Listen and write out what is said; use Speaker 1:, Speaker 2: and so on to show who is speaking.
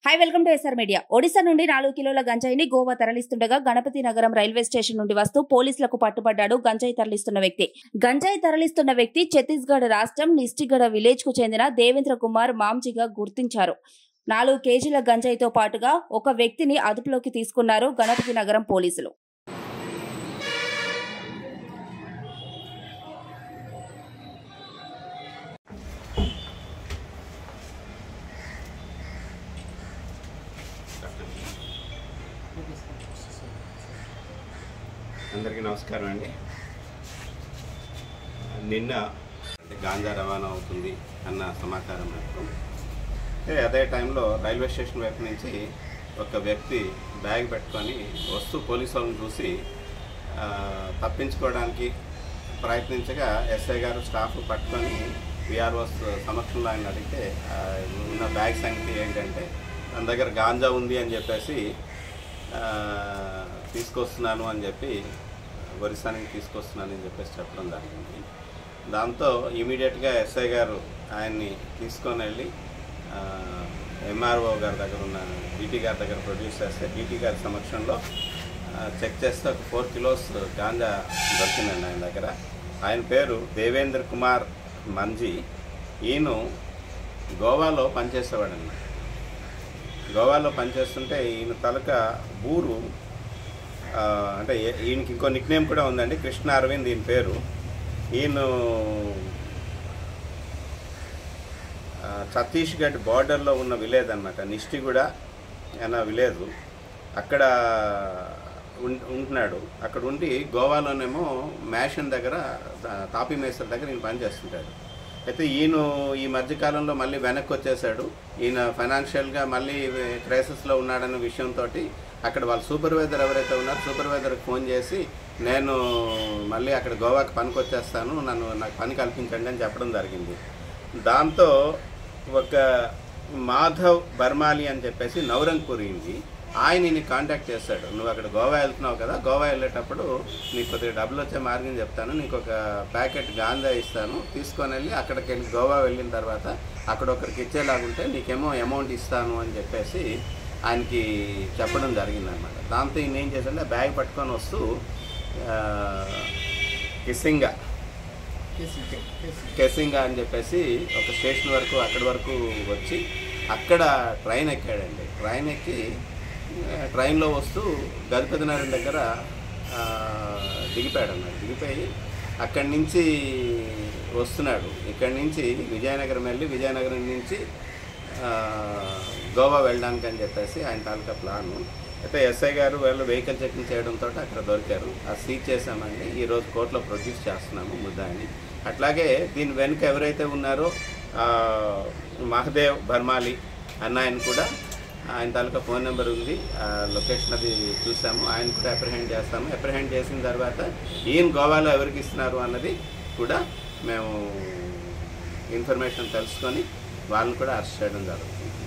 Speaker 1: High welcome to SR media. Odisha నుండి 4 కిలోల గంజాయిని గోవా తరలిస్తుండగా గణపతి నగరం రైల్వే స్టేషన్ నుండి వస్తూ పోలీసులకు పట్టుబడ్డాడు గంజాయి తరలిస్తున్న వ్యక్తి ఛత్తీస్గఢ్ రాష్ట్రం నిస్టిగఢ విలేజ్ కు చెందిన దేవేంద్ర కుమార్ మాంజీగా గుర్తించారు. 4 కేజీల గంజాయితో పాటుగా ఒక వ్యక్తిని అదుపులోకి తీసుకున్నారు గణపతి నగరం పోలీసులు.
Speaker 2: అందరికీ నమస్కారం అండి. నిన్న గాంజా రవాణా అవుతుంది అన్న సమాచారం మేరకు అదే టైంలో రైల్వే స్టేషన్ వైపు నుంచి ఒక వ్యక్తి బ్యాగ్ పెట్టుకొని వస్తూ పోలీసు వాళ్ళని చూసి తప్పించుకోవడానికి ప్రయత్నించగా ఎస్ఐ గారు స్టాఫ్ పట్టుకొని విఆర్ఓ సమక్షంలో ఆయన అడిగితే ఉన్న బ్యాగ్ సంగతి ఏంటంటే మన దగ్గర గాంజా ఉంది అని చెప్పేసి తీసుకొస్తున్నాను అని చెప్పి ఒరిస్సా నుంచి తీసుకొస్తున్నానని చెప్పేసి చెప్పడం జరిగింది. దాంతో ఇమీడియట్గా ఎస్ఐ గారు ఆయన్ని తీసుకొని వెళ్ళి ఎంఆర్ఓ గారి దగ్గర ఉన్న డీటీ గారి దగ్గర ప్రొడ్యూస్ చేస్తే డీటీ గారి సమక్షంలో చెక్ చేస్తే ఒక 4 కిలోస్ గాంజా దొరికిందండి ఆయన దగ్గర. ఆయన పేరు దేవేంద్ర కుమార్ మంజీ. ఈయన గోవాలో పనిచేసేవాడండి. గోవాలో పనిచేస్తుంటే ఈయన తాలూకా ఊరు అంటే ఈయనకి ఇంకో నిక్ నేమ్ కూడా ఉందండి, కృష్ణ అరవింద్ ఈయన పేరు. ఈయన ఛత్తీస్గఢ్ బార్డర్లో ఉన్న విలేజ్ అనమాట, నిష్టిగూడ అన్న విలేజ్. అక్కడ ఉంటున్నాడు. అక్కడ ఉండి గోవాలోనేమో మ్యాషన్ దగ్గర తాపీ మేసర్ దగ్గర ఈయన పనిచేస్తుంటాడు. అయితే ఈయన ఈ మధ్యకాలంలో మళ్ళీ వెనక్కి వచ్చేసాడు. ఈయన ఫైనాన్షియల్గా మళ్ళీ క్రైసిస్లో ఉన్నాడన్న విషయంతో అక్కడ వాళ్ళ సూపర్వైజర్ ఎవరైతే ఉన్నారో సూపర్వైజర్కి ఫోన్ చేసి నేను మళ్ళీ అక్కడ గోవాకి పనికి వచ్చేస్తాను, నాకు పని కల్పించండి అని చెప్పడం జరిగింది. దాంతో ఒక మాధవ్ బర్మాలి అని చెప్పేసి నవరంగ్పూర్ ఇంది ఆయన ఈయన కాంటాక్ట్ చేస్తాడు. నువ్వు అక్కడ గోవా వెళ్తున్నావు కదా, గోవా వెళ్ళేటప్పుడు నీకు కొద్దిగా డబ్బులు వచ్చే మార్గం చెప్తాను, నీకు ఒక ప్యాకెట్ గాంజా ఇస్తాను, తీసుకొని వెళ్ళి అక్కడికి వెళ్ళి గోవా వెళ్ళిన తర్వాత అక్కడ ఒకరికి ఇచ్చేలాగుంటే నీకేమో అమౌంట్ ఇస్తాను అని చెప్పేసి ఆయనకి చెప్పడం జరిగిందనమాట. దాంతో ఈయన ఏం చేశాడంటే బ్యాగ్ పట్టుకొని వస్తూ కెసింగా అని చెప్పేసి ఒక స్టేషన్ వరకు అక్కడి వరకు వచ్చి అక్కడ ట్రైన్ ఎక్కాడండి. ట్రైన్ ఎక్కి ట్రైన్లో వస్తూ గణపతి నగరం దగ్గర దిగిపోయాడు అన్నమాట. దిగిపోయి అక్కడి నుంచి వస్తున్నాడు. ఇక్కడి నుంచి విజయనగరం వెళ్ళి విజయనగరం నుంచి గోవా వెళ్ళడానికి అని చెప్పేసి ఆయన తాలూకా ప్లాను. అయితే ఎస్ఐ గారు వాళ్ళు వెహికల్ చెకింగ్ చేయడంతో అక్కడ దొరికారు. అది సీజ్ చేశామండి. ఈరోజు కోర్టులో ప్రొడ్యూస్ చేస్తున్నాము ముద్దాయిని. అట్లాగే దీని వెనుక ఎవరైతే ఉన్నారో మహదేవ్ బర్మాలి అన్న ఆయన కూడా ఆయన తాలూకా ఫోన్ నెంబర్ ఉంది, లొకేషన్ అది చూసాము. ఆయన కూడా అప్రిహెండ్ చేస్తాము. అప్రిహెండ్ చేసిన తర్వాత ఈయన గోవాలో ఎవరికి ఇస్తున్నారు అన్నది కూడా మేము ఇన్ఫర్మేషన్ తెలుసుకొని వాళ్ళని కూడా అరెస్ట్ చేయడం జరుగుతుంది.